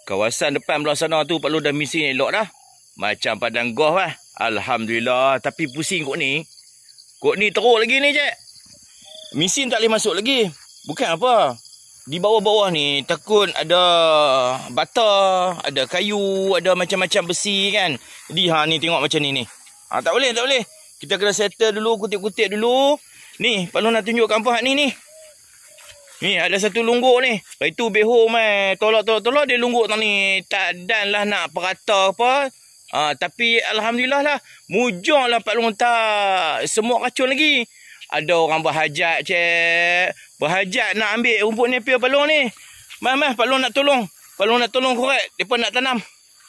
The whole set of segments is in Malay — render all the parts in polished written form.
Kawasan depan belah sana tu Pak Long dah mesin elok dah. Macam padang golf lah. Alhamdulillah. Tapi pusing kot ni. Kot ni teruk lagi ni, cik. Mesin tak boleh masuk lagi. Bukan apa. Di bawah-bawah ni takut ada bata, ada kayu, ada macam-macam besi kan. Jadi ni tengok macam ni. Tak boleh, tak boleh. Kita kena settle dulu, kutip-kutip dulu. Ni, Pak Long nak tunjuk kampung hak ni. Ni ada satu lungguk ni. Lepas tu beho mai tolak dia lungguk tang ni. Tak dan lah nak perata apa. Tapi alhamdulillah lah. Mujur lah Pak Long tak semua racun lagi. Ada orang berhajat, cik. Berhajat nak ambil rumput Napier Pak Long ni. Mas, Pak Long nak tolong. Pak Long nak tolong korek. Mereka nak tanam.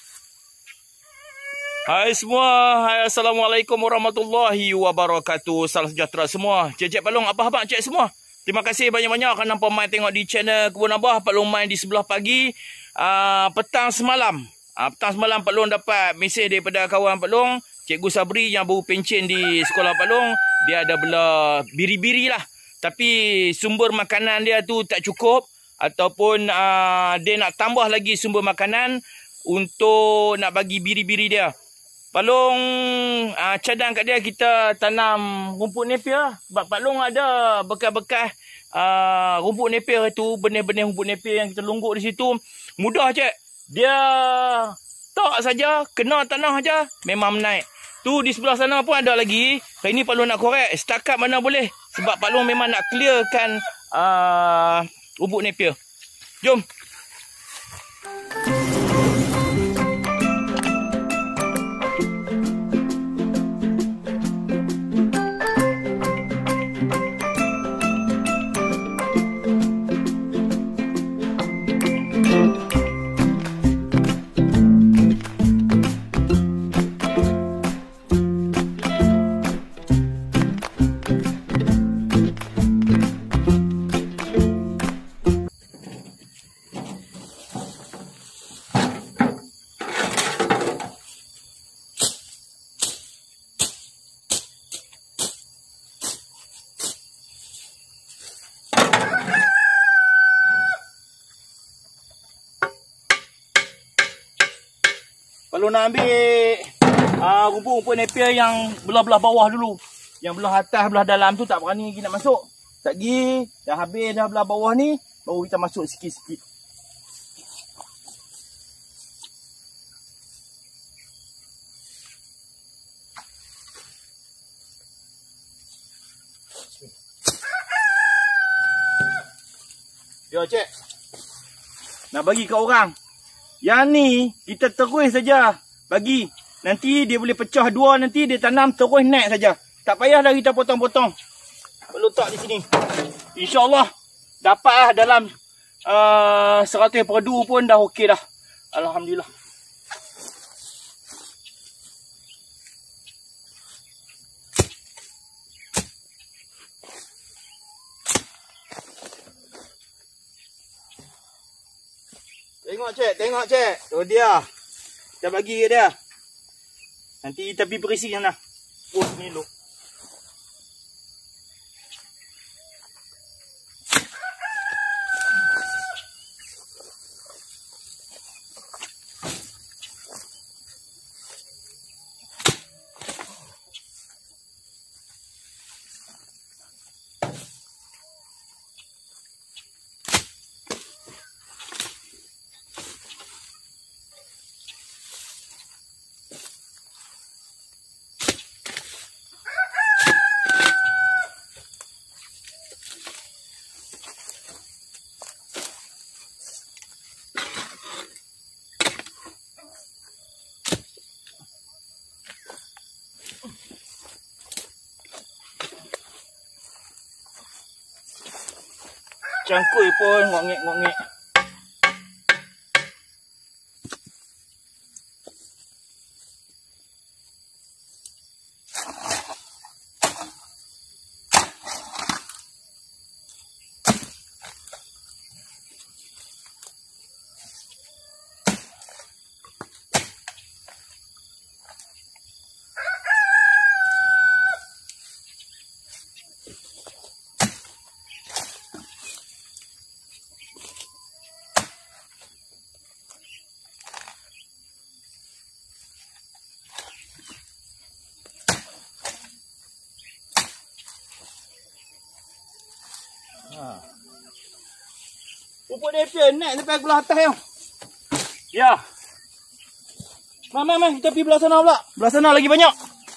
Hai semua. Hai, Assalamualaikum warahmatullahi wabarakatuh. Salam sejahtera semua. Cik Pak Long, apa khabar cik semua? Terima kasih banyak-banyak kerana main tengok di channel Kebun Abah. Pak Long main di sebelah pagi. Petang semalam. Petang semalam Pak Long dapat mesej daripada kawan Pak Long. Cikgu Sabri yang baru pencen di sekolah Pak Long. Dia ada bela biri-biri lah. Tapi sumber makanan dia tu tak cukup. Ataupun dia nak tambah lagi sumber makanan untuk nak bagi biri-biri dia. Pak Long cadang kat dia kita tanam rumput Napier. Sebab Pak Long ada bekas-bekas rumput Napier itu. Benih-benih rumput Napier yang kita lungguk di situ. Mudah cik. Dia tak saja kena tanah aja memang menaik. Tu di sebelah sana pun ada lagi. Hari ni Pak Long nak korek setakat mana boleh. Sebab Pak Long memang nak clearkan rumput Napier. Jom. Kalau nak ambil rumput-rumput Napier yang belah-belah bawah dulu. Yang belah atas, belah dalam tu tak berani lagi nak masuk. Tak lagi, dah habis dah belah bawah ni, baru kita masuk sikit-sikit. Yo cik, nak bagi kat orang. Yang ni kita terus saja bagi. Nanti dia boleh pecah dua, nanti dia tanam terus naik saja. Tak payahlah kita potong-potong. Letak di sini. InsyaAllah dapat dalam 100 perdu pun dah okey dah. Alhamdulillah. Tengok cik. Tu dia. Kita bagi ke dia. Nanti tepi berisi sana. Ni dulu. Cangkul pun ngok-ngek. Rumput Napier naik sampai belah atas yang. Ya. Mai, kita pergi belah sana pula. Belah sana lagi banyak.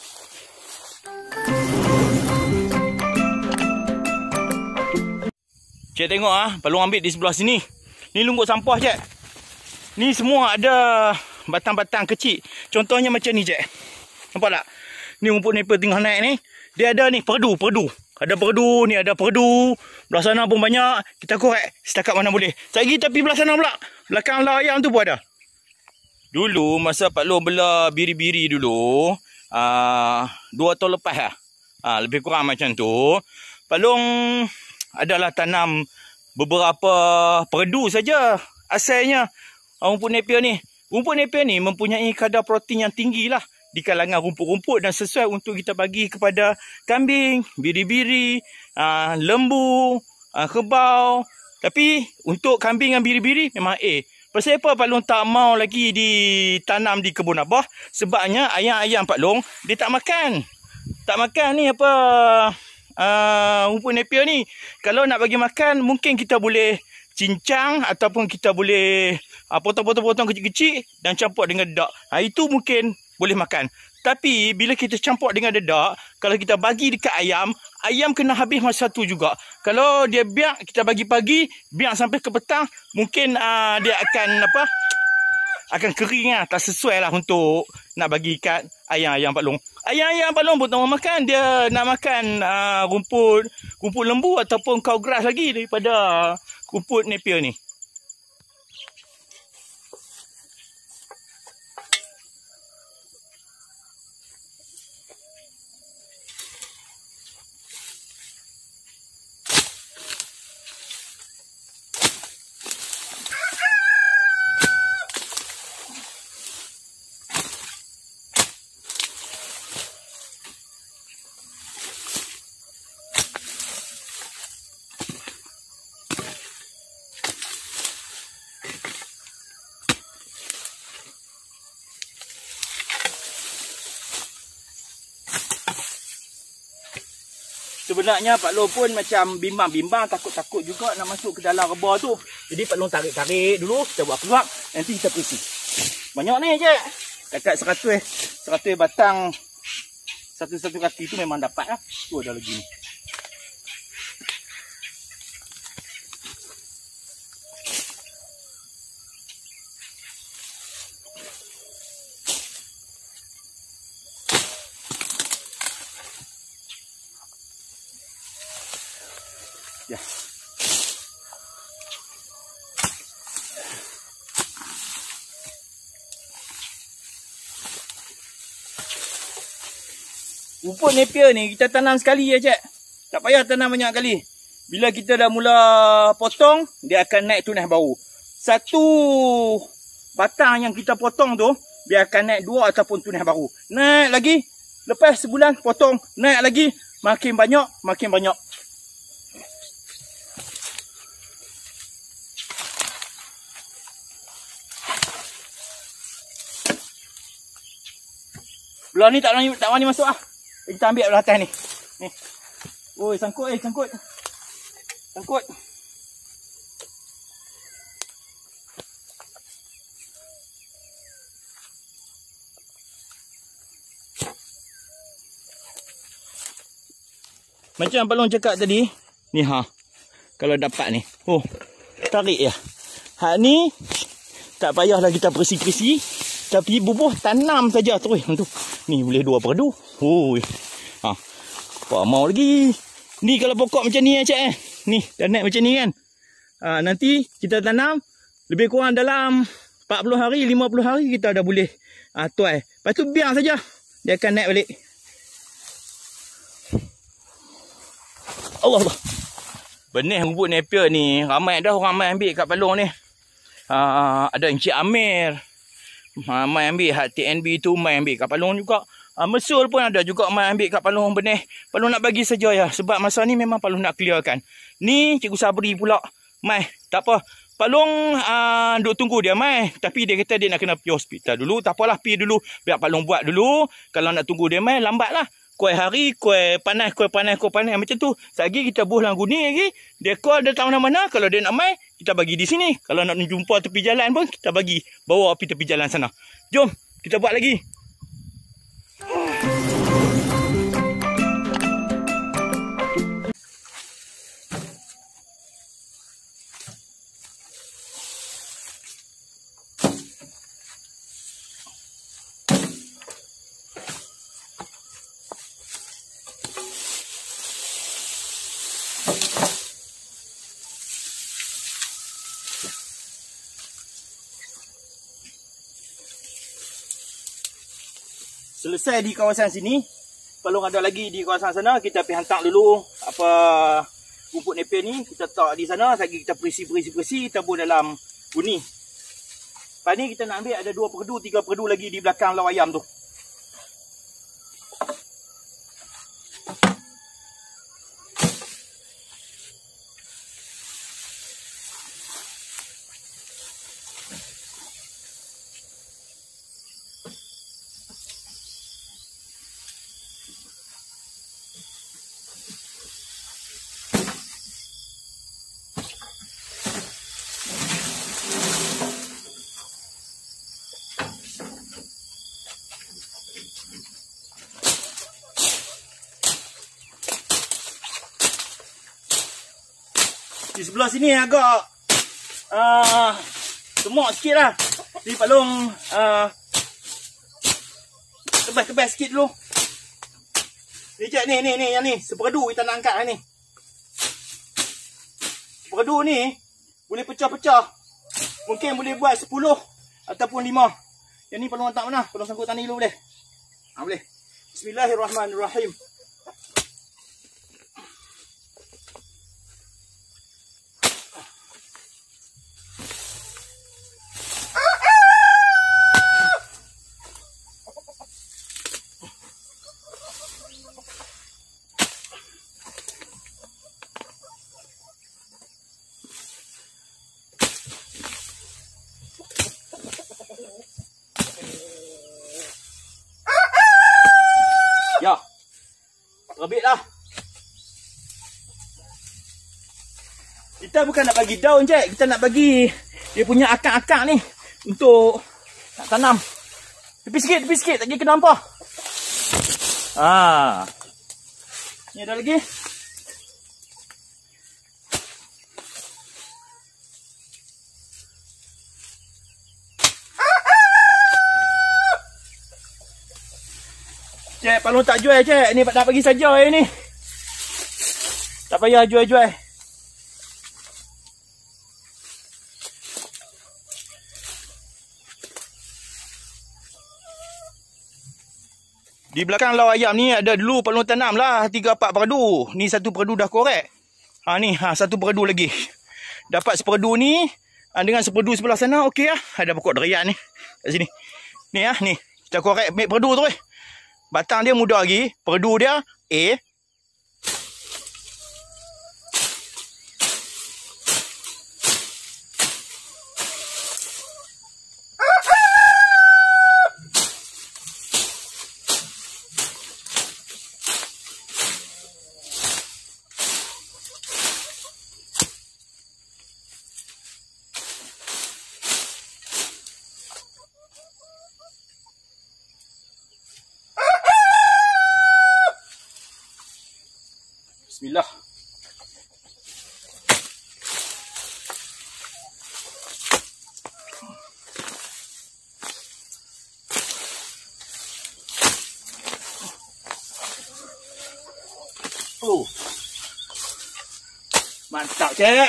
Cik tengok Palung ambil di sebelah sini. Ni lumbuk sampah, Cik. Ni semua ada batang-batang kecil. Contohnya macam ni, Cik. Nampak tak? Ni rumput Napier tengah naik ni. Dia ada ni perdu. Ada perdu, ni ada perdu. Belah sana pun banyak. Kita korek setakat mana boleh. Sekejap kita pergi belah sana pula. Belakang lah ayam tu pun ada. Dulu masa Pak Long bela biri-biri dulu, 2 tahun lepas lah. Lebih kurang macam tu. Pak Long adalah tanam beberapa perdu saja asalnya rumput Napier ni. Rumput Napier ni mempunyai kadar protein yang tinggi lah di kalangan rumput-rumput dan sesuai untuk kita bagi kepada kambing, biri-biri, lembu, kerbau. Tapi untuk kambing dan biri-biri memang Pasal apa Pak Long tak mau lagi ditanam di kebun abah? Sebabnya ayam-ayam Pak Long dia tak makan. Tak makan ni apa rumput Napier ni. Kalau nak bagi makan mungkin kita boleh cincang ataupun kita boleh potong-potong kecil-kecil dan campur dengan dedak. Itu mungkin boleh makan. Tapi bila kita campur dengan dedak, kalau kita bagi dekat ayam, ayam kena habis masa tu juga. Kalau dia biak kita bagi pagi, biak sampai ke petang, mungkin dia akan kering lah. Tak sesuai lah untuk nak bagi kat ayam-ayam Pak Long. Ayam-ayam Pak Long pun tak mau makan. Dia nak makan rumput lembu ataupun cow grass lagi daripada rumput Napier ni. Sebenarnya Pak Long pun macam bimbang-bimbang, takut-takut juga nak masuk ke dalam rebah tu. Jadi Pak Long tarik-tarik dulu, kita buat keluar, nanti kita perisi. Banyak ni je. Dekat 100 batang satu-satu kaki tu memang dapat lah. Tu ada lagi ni. Ya. Rumput Napier ni kita tanam sekali je, Cik. Tak payah tanam banyak kali. Bila kita dah mula potong, dia akan naik tunas baru. Satu batang yang kita potong tu, dia akan naik 2 ataupun tunas baru. Naik lagi, lepas sebulan potong, naik lagi, makin banyak, makin banyak. Belah ni tak wani masuk ah. Kita ambil belah atas ni. Ni. Oi, sangkut sangkut. Sangkut. Macam Pak Long cakap tadi, ni kalau dapat ni. Oh, tarik ya. Hak ni tak payahlah kita perisi-perisi. Tapi bubuh tanam saja terus tu. Ni boleh 2 perdu. Oi. Pak mau lagi. Ni kalau pokok macam ni Cik Ni dah naik macam ni kan. Nanti kita tanam lebih kurang dalam 40 hari, 50 hari kita dah boleh tuai. Lepas tu biar saja. Dia akan naik balik. Allah. Benih rumput Napier ni ramai dah orang mai ambil kat Pak Long ni. Ada Encik Amir. Mai ambil hak TNB tu, mai ambil kat Pak Long juga. Mesul pun ada juga mai ambil kat Pak Long benih. Pak Long nak bagi saja ya. Sebab masa ni memang Pak Long nak clearkan. Ni Cikgu Sabri pula. Mai, tak apa. Pak Long duk tunggu dia mai. Tapi dia kata dia nak kena pergi hospital dulu. Tak apalah, pergi dulu. Biar Pak Long buat dulu. Kalau nak tunggu dia mai, lambat lah. kuih hari, kuih panas. Macam tu. Selagi kita buh dalam guni lagi, dia call dia tahu mana-mana. Kalau dia nak mai, kita bagi di sini. Kalau nak jumpa tepi jalan pun, kita bagi. Bawa api tepi jalan sana. Jom, kita buat lagi. Selesai di kawasan sini, kalau ada lagi di kawasan sana, kita pergi hantar dulu apa rumput nepal ni, kita letak di sana, lagi kita perisi, kita buat dalam guni. Lepas ni kita nak ambil ada 2 perdu, 3 perdu lagi di belakang lau ayam tu. Di sebelah sini agak semok sikit lah. Jadi Palung kebas sikit dulu. Ni cik, ni yang ni seperdu kita nak angkat ni. Seperdu ni boleh pecah-pecah. Mungkin boleh buat 10 ataupun 5. Yang ni Palung letak mana? Palung sangkut tani dulu boleh? Boleh. Bismillahirrahmanirrahim. Ya, terbit lah. Kita bukan nak bagi daun je, kita nak bagi dia punya akar-akar ni untuk nak tanam. Tepi sikit, lagi kena nampak. Ni ada lagi. Cik, Palung tak jual cik. Ni nak bagi saja ni. Tak payah jual-jual. Di belakang lau ayam ni ada dulu Palung tanam lah 3-4 perdu. Ni 1 perdu dah korek. Ni 1 perdu lagi. Dapat seperdu ni dengan seperdu sebelah sana okey lah. Ada pokok derian ni kat sini. Ni ni. Kita korek ambil perdu tu Batang dia muda lagi. Perdu dia A. Bismillah. Mantap cik.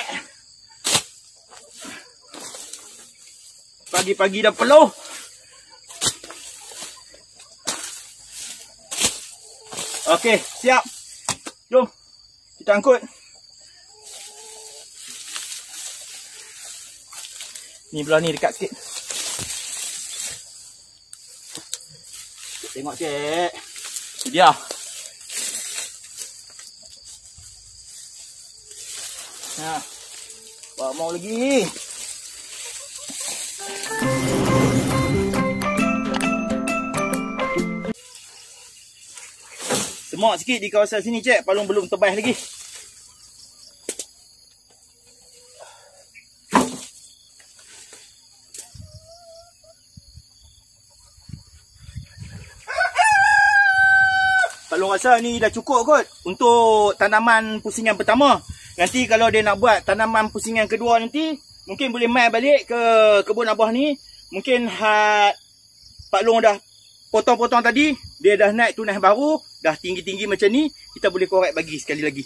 Pagi-pagi dah peluh. Okey, siap. Jom. Kita angkut. Ni belah ni dekat sikit. Tengok cik. Ini dia. Bawa mau lagi. Semak sikit di kawasan sini, cik. Palung belum tebas lagi. Palung rasa ni dah cukup kot untuk tanaman pusingan pertama. Nanti kalau dia nak buat tanaman pusingan kedua nanti, mungkin boleh mai balik ke kebun abah ni. Mungkin Pak Long dah potong-potong tadi, dia dah naik tunas baru, dah tinggi-tinggi macam ni, kita boleh korek bagi sekali lagi.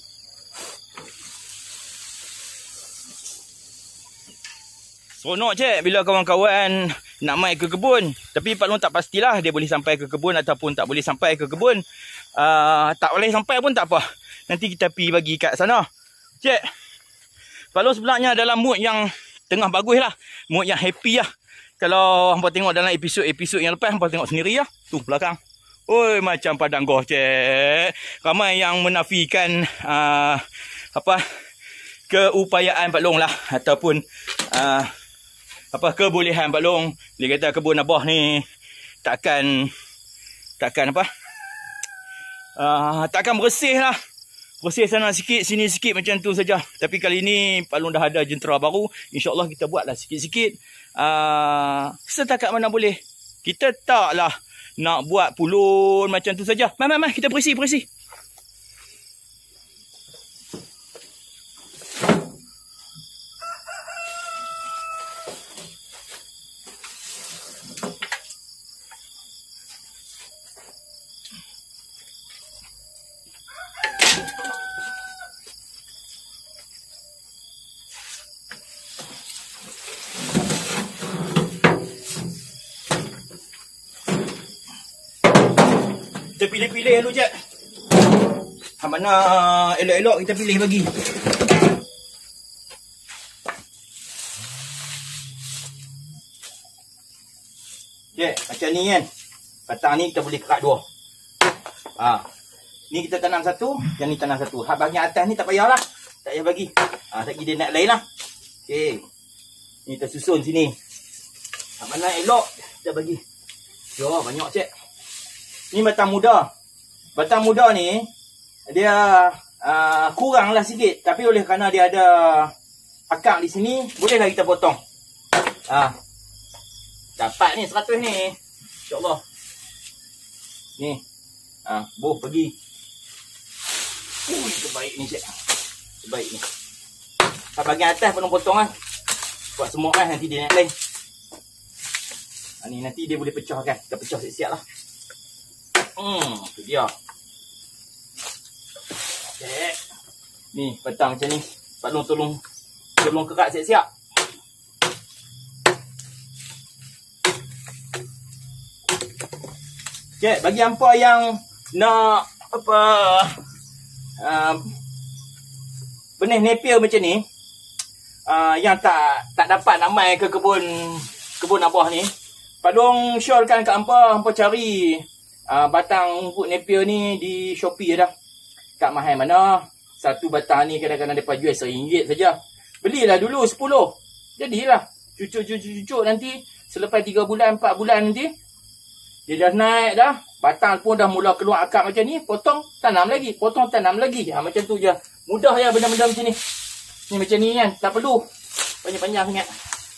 Seronok cik bila kawan-kawan nak mai ke kebun. Tapi Pak Long tak pastilah dia boleh sampai ke kebun ataupun tak boleh sampai ke kebun. Tak boleh sampai pun tak apa. Nanti kita pergi bagi kat sana. Cik, Pak Long sebenarnya dalam mood yang tengah bagus lah. Mood yang happy lah. Kalau hampa tengok dalam episod yang lepas, hampa tengok sendiri lah. Tu belakang. Oi, macam padang goh cik. Ramai yang menafikan keupayaan Pak Long lah. Ataupun kebolehan Pak Long. Dia kata kebun abah ni takkan bersih lah. Bersih sana sikit, sini sikit macam tu saja. Tapi kali ni Pak Long dah ada jentera baru. InsyaAllah kita buatlah sikit-sikit. Setakat mana boleh. Kita taklah nak buat pulun macam tu saja. Mai, kita berisi. Kita pilih-pilih dulu cik. Mana elok-elok kita pilih bagi. Cik, macam ni kan. Batang ni kita boleh kerak dua. Ni kita tanam satu, yang ni tanam satu. Hak bahagian atas ni tak payahlah. Tak payah bagi. Tak kira dia naik lain lah. Okey. Ni kita susun sini. Hak mana elok kita bagi. Yo, banyak cik. Ni batang muda. Batang muda ni dia kurang lah sikit. Tapi oleh kerana dia ada akar di sini, bolehlah kita potong. Dapat ni 100 ni. InsyaAllah. Ni. Boh pergi. Terbaik ni cik. Terbaik ni. Bahagian atas potong-potong lah. Buat semua kan, nanti dia naik lain. Ni nanti dia boleh pecah kan. Kita pecah siap-siap lah. Tu dia. Okay. Ni batang macam ni. Pak Long tolong kerak siap-siap. Okay, bagi hampa yang nak benih Napier macam ni, yang tak dapat nak mai ke kebun abah ni, Pak Long syorkan kat hampa cari batang rumput Napier ni di Shopee dah. Tak mahal mana. Satu batang ni kadang-kadang mereka jual RM1 saja. Belilah dulu 10. Jadilah. Cucuk nanti. Selepas 3 bulan, 4 bulan nanti. Dia dah naik dah. Batang pun dah mula keluar akar macam ni. Potong, tanam lagi. Potong, tanam lagi. Macam tu je. Mudah ya benda-benda macam ni. Ni macam ni kan. Tak perlu panjang-panjang sangat.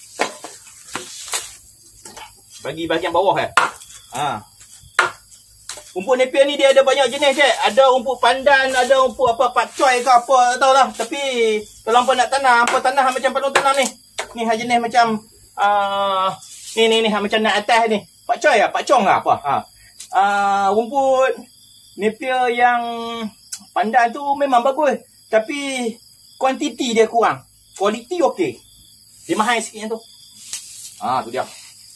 Bagi bahagian bawah kan. Rumput Napier ni dia ada banyak jenis cik. Ada rumput pandan, ada rumput pak choy ke apa, tak tahu lah. Tapi kalau hampa nak tanam, hampa tanam macam Pak Long tanam ni. Ni jenis macam ni macam nak atas ni. Pak choy lah, pak chong lah apa. Rumput Napier yang pandan tu memang bagus. Tapi kuantiti dia kurang. Kualiti okey. Dia mahal sikit yang tu. Tu dia.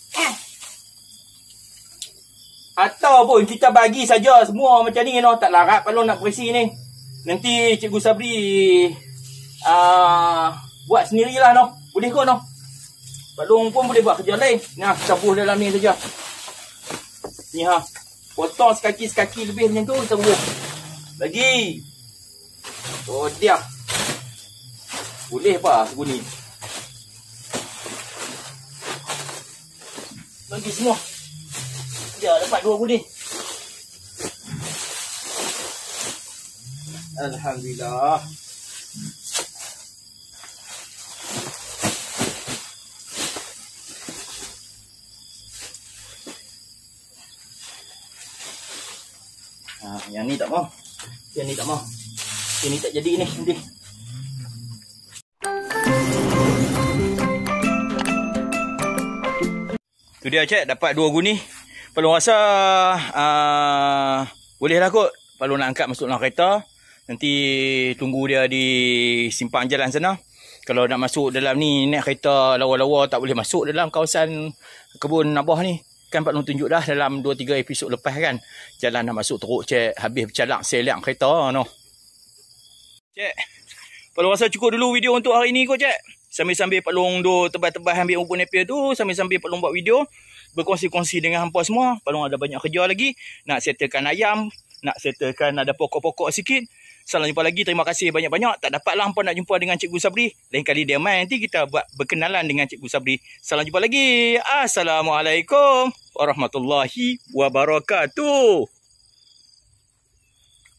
Ataupun kita bagi saja semua macam ni no. Tak larat Pak Long nak berisi ni. Nanti Cikgu Sabri buat sendirilah no. Boleh kot no. Pak Long pun boleh buat kerja lain. Nah, cabuh dalam ni saja. Ni potong sekaki lebih macam tu kita bubuh. Lagi. Dia. Boleh apa seguni. Bagi semua. Dia dapat 2 guni. Alhamdulillah. Yang ni tak mau. Yang ni tak mau. Ini tak jadi ni nanti. Tu dia cik, dapat 2 guni. Palung rasa boleh lah kot. Palung nak angkat masuk dalam kereta. Nanti tunggu dia di simpang jalan sana. Kalau nak masuk dalam ni, naik kereta lawa-lawa tak boleh masuk dalam kawasan kebun Abah ni. Kan Pak Long tunjuk dah dalam 2-3 episod lepas kan. Jalan nak masuk teruk cik. Habis bercalak selak kereta no. Cik, Pak Long rasa cukup dulu video untuk hari ni kot cik. Sambil-sambil Pak Long duk tebas-tebas ambil rumput Napier tu. Sambil-sambil Pak Long buat video. Berkongsi-kongsi dengan hampa semua. Pak Long ada banyak kerja lagi. Nak settlekan ayam. Nak settlekan ada pokok-pokok sikit. Salam jumpa lagi. Terima kasih banyak-banyak. Tak dapatlah hampa nak jumpa dengan Cikgu Sabri. Lain kali dia main nanti kita buat berkenalan dengan Cikgu Sabri. Salam jumpa lagi. Assalamualaikum warahmatullahi wabarakatuh.